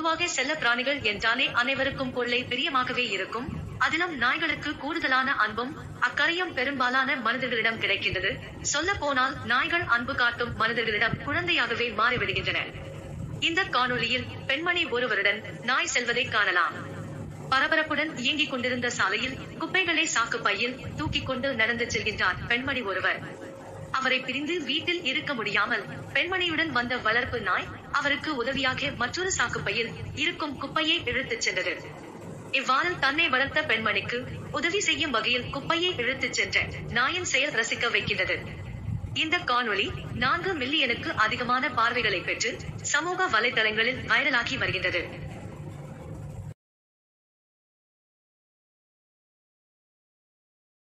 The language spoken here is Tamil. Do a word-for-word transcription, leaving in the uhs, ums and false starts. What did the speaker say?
பொதுவாக செல்ல பிராணிகள் என்றாலே அனைவருக்கும் கொள்ளை பிரியமாகவே இருக்கும். அதிலும் நாய்களுக்கு கூடுதலான அன்பும் அக்கறையும் பெரும்பாலான மனிதர்களிடம் கிடைக்கின்றது. சொல்ல போனால் நாய்கள் அன்பு காட்டும் மனிதர்களிடம் குழந்தையாகவே மாறிவிடுகின்றன. இந்த காணொளியில் பெண்மணி ஒருவருடன் நாய் செல்வதை காணலாம். பரபரப்புடன் இயங்கிக் கொண்டிருந்த சாலையில் குப்பைகளை சாக்கு பையில் தூக்கிக் கொண்டு நடந்து செல்கின்றார் பெண்மணி ஒருவர். அவரை பிரிந்து வீட்டில் இருக்க முடியாமல் பெண்மணியுடன் வந்த வளர்ப்பு நாய் அவருக்கு உதவியாக மற்றொரு சாக்கு பையில் இருக்கும் குப்பையை இழுத்துச் சென்றது. இவ்வாறு தன்னை வளர்த்த பெண்மணிக்கு உதவி செய்யும் வகையில் குப்பையை இழுத்துச் சென்ற நாயின் செயல் ரசிக்க வைக்கின்றது. இந்த காணொளி நான்கு மில்லியனுக்கு அதிகமான பார்வைகளை பெற்று சமூக வலைதளங்களில் வைரலாகி வருகின்றது.